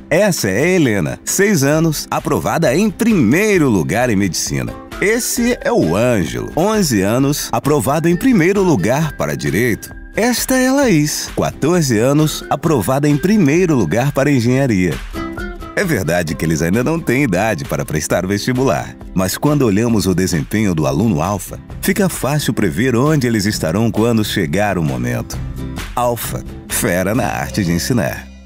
Essa é a Helena, 6 anos, aprovada em primeiro lugar em medicina. Esse é o Ângelo, 11 anos, aprovado em primeiro lugar para direito. Esta é a Laís, 14 anos, aprovada em primeiro lugar para engenharia. É verdade que eles ainda não têm idade para prestar o vestibular, mas quando olhamos o desempenho do aluno Alfa, fica fácil prever onde eles estarão quando chegar o momento. Alfa, fera na arte de ensinar.